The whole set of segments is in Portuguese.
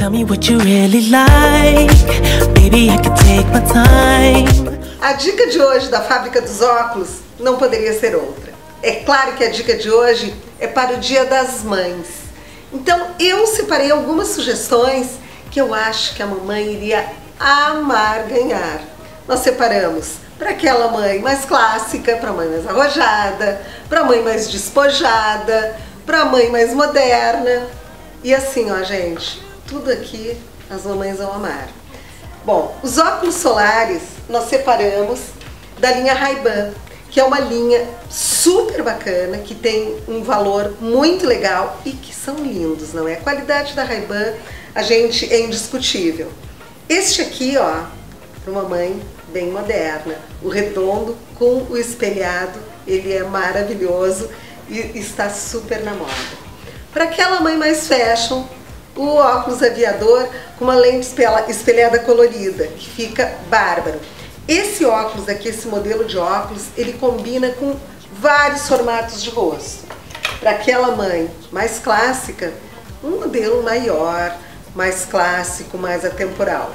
Tell me what you really like. Baby, I can take my time. A dica de hoje da Fábrica dos Óculos não poderia ser outra. É claro que a dica de hoje é para o Dia das Mães. Então eu separei algumas sugestões que eu acho que a mamãe iria amar ganhar. Nós separamos para aquela mãe mais clássica, para a mãe mais arrojada, para a mãe mais despojada, para a mãe mais moderna. E assim, ó gente, tudo aqui as mamães vão amar. Bom, os óculos solares nós separamos da linha Ray-Ban, que é uma linha super bacana, que tem um valor muito legal e que são lindos, não é? A qualidade da Ray-Ban, a gente, é indiscutível. Este aqui, ó, para uma mãe bem moderna, o redondo com o espelhado, ele é maravilhoso e está super na moda. Para aquela mãe mais fashion, o óculos aviador com uma lente espelhada colorida, que fica bárbaro. Esse óculos aqui, esse modelo de óculos, ele combina com vários formatos de rosto. Para aquela mãe mais clássica, um modelo maior, mais clássico, mais atemporal.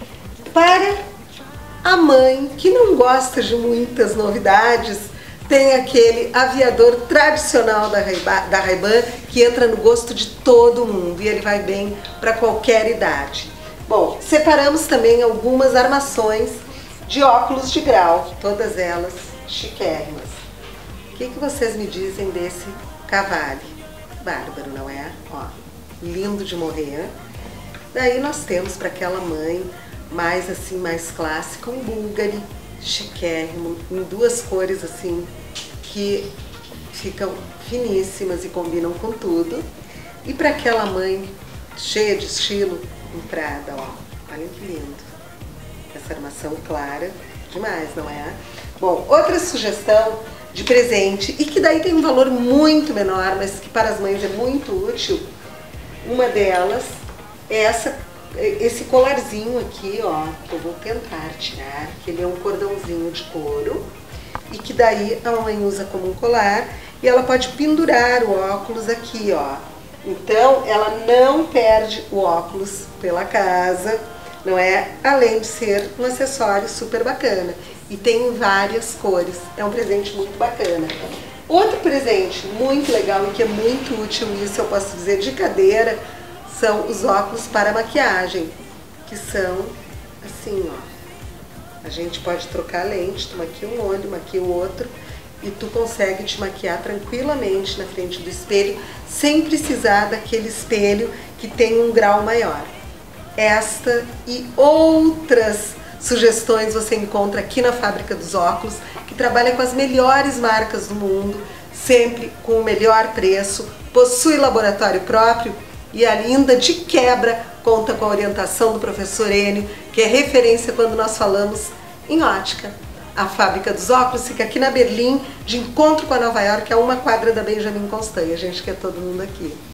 Para a mãe que não gosta de muitas novidades, tem aquele aviador tradicional da Ray-Ban que entra no gosto de todo mundo e ele vai bem para qualquer idade. Bom, separamos também algumas armações de óculos de grau, todas elas chiquérrimas. O que vocês me dizem desse Cavalli? Bárbaro, não é? Ó, lindo de morrer. Daí nós temos para aquela mãe mais assim, mais clássica, um Bulgari chiquérrimo, em duas cores assim, que ficam finíssimas e combinam com tudo. E para aquela mãe cheia de estilo, um Prada, ó, olha que lindo. Essa armação clara, demais, não é? Bom, outra sugestão de presente, e que daí tem um valor muito menor, mas que para as mães é muito útil, uma delas é esse colarzinho aqui, ó, que eu vou tentar tirar, que ele é um cordãozinho de couro, e que daí a mamãe usa como um colar, e ela pode pendurar o óculos aqui, ó. Então, ela não perde o óculos pela casa, não é? Além de ser um acessório super bacana. E tem em várias cores. É um presente muito bacana. Outro presente muito legal e que é muito útil, isso eu posso dizer de cadeira, são os óculos para maquiagem. Que são assim, ó. A gente pode trocar a lente, tu maquia um olho, maquia o outro, e tu consegue te maquiar tranquilamente na frente do espelho, sem precisar daquele espelho que tem um grau maior. Esta e outras sugestões você encontra aqui na Fábrica dos Óculos, que trabalha com as melhores marcas do mundo, sempre com o melhor preço, possui laboratório próprio e ainda de quebra conta com a orientação do professor Enio, que é referência quando nós falamos em ótica. A Fábrica dos Óculos fica aqui na Berlim, de encontro com a Nova York, a uma quadra da Benjamin Constant. A gente quer todo mundo aqui.